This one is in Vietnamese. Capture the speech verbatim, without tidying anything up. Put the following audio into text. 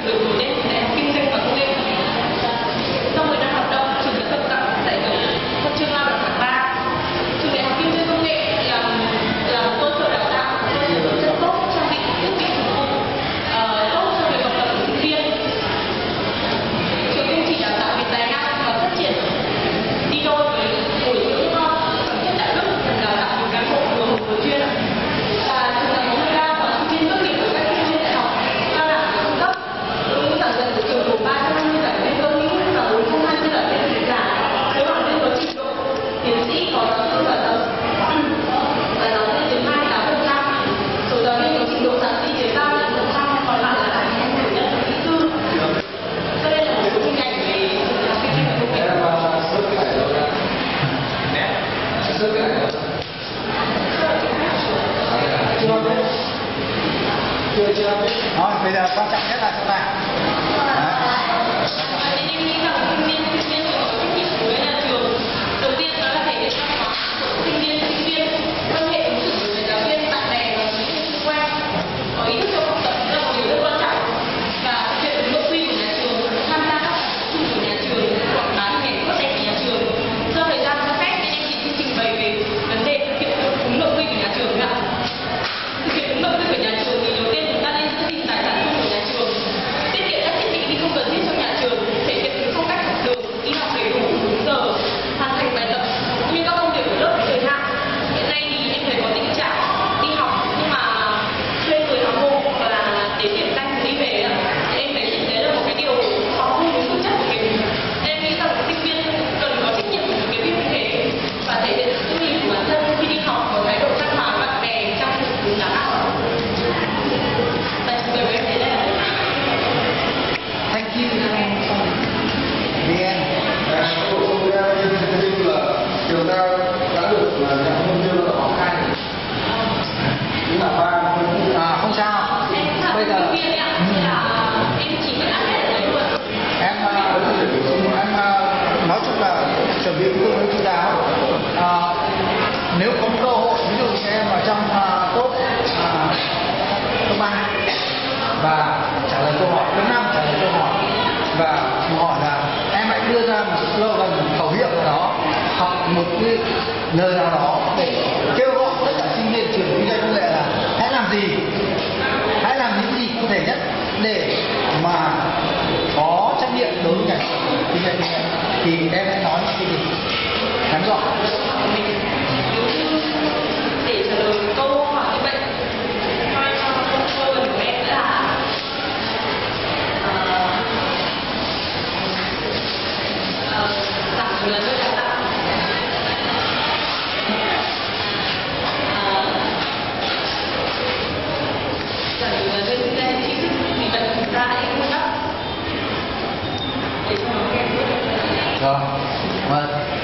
được nổi lên Đại học Kinh doanh và Công nghệ. Sau mười năm hoạt động, trường đã được tặng giải thưởng huân chương lao động hạng ba. Trường Đại học Kinh doanh Công nghệ là là một cơ sở đào tạo, cơ sở vật chất tốt, trang bị thiết bị phục vụ uh, tốt cho việc học tập của sinh viên. Trường không chỉ đào tạo về tài năng và phát triển đi đôi với bồi dưỡng phẩm chất đạo đức, đào tạo nhiều cán bộ vừa học vừa chuyên. Và trường là một nơi đa và sinh viên tốt nghiệp của các sinh viên đại học cao đẳng và trung cấp. Đội ngũ giảng dạy của trường gồm ba trăm năm mươi giảng viên cơ hữu và bốn trăm hai mươi giảng viên thầy giảng. Với giảng viên có trình độ tiến sĩ, có giáo sư và giáo và giáo viên tiếng Anh tám phần trăm. Số giáo viên có trình độ thạc sĩ đến ba mươi phần trăm, còn lại là đại học cử nhân và kỹ sư. Cho nên là một số hình ảnh về trường đại học kinh doanh và công nghệ. Chưa chưa Thôi, bây giờ quan trọng nhất là chỗ này. Nên em nghĩ rằng sinh viên sinh viên có trách nhiệm đối với nhà trường. Đầu tiên đó là thể hiện văn hóa của sinh viên sinh viên quan hệ ứng xử với giáo viên, bạn bè và những người xung quanh. Có ý thức trong học tập là một điều rất quan trọng. Và thực hiện đúng nội quy của nhà trường, tham gia các hoạt động của nhà trường, quảng bá hình ảnh tốt đẹp của nhà trường. Do thời gian cho phép nên em chỉ xin trình bày về vấn đề thực hiện đúng nội quy của nhà trường ạ. Thực hiện đúng nội quy của nhà trường thì đầu tiên chúng ta nên giữ gìn tài sản chung của nhà trường, tiết kiệm các thiết bị khi không cần thiết trong nhà trường, thể hiện đúng phong cách học đường, đi học đầy đủ đúng giờ, hoàn thành bài tập cũng như các công việc của lớp với thời hạn. Hiện nay thì em thấy có tình trạng đi học nhưng mà thuê người học hộ và để điểm danh đi về ạ. Em thấy đấy là một cái điều học không đúng thực chất của mình. Em nghĩ rằng sinh viên cần có trách nhiệm với cái việc như thế và thể hiện sự tự của bản thân khi đi học có thái độ chan hòa với bạn bè trong đúng đắn. Thank you. The end. Bổ sung theo như thế là trường ta đã được nhận huân chương lao động hạng hai. Đúng là ba À, không sao. Bây giờ em chỉ biết ăn hết ở đấy luôn. em em nói chung là chuẩn bị tương đối chu đáo. À, nếu có cơ hội, ví dụ như em ở trong uh, top uh, top ba và trả lời câu hỏi, top năm trả lời câu hỏi và hỏi là em hãy đưa ra một slogan, một khẩu hiệu nào đó, học một cái lời nào đó để kêu gọi tất cả sinh viên trường kinh doanh công nghệ là hãy làm gì, hãy làm những gì cụ thể nhất để mà có trách nhiệm đối với nhà trường kinh doanh công nghệ, thì em hãy nói những cái gì ngắn gọn. Để trả lời câu hỏi như vậy, nói cho câu hỏi của em là giảng là tôi đào tạo giảng là tôi sinh ra những tri thức, vì vậy thực ra em không đáp để cho nó nghe. Rồi, vâng.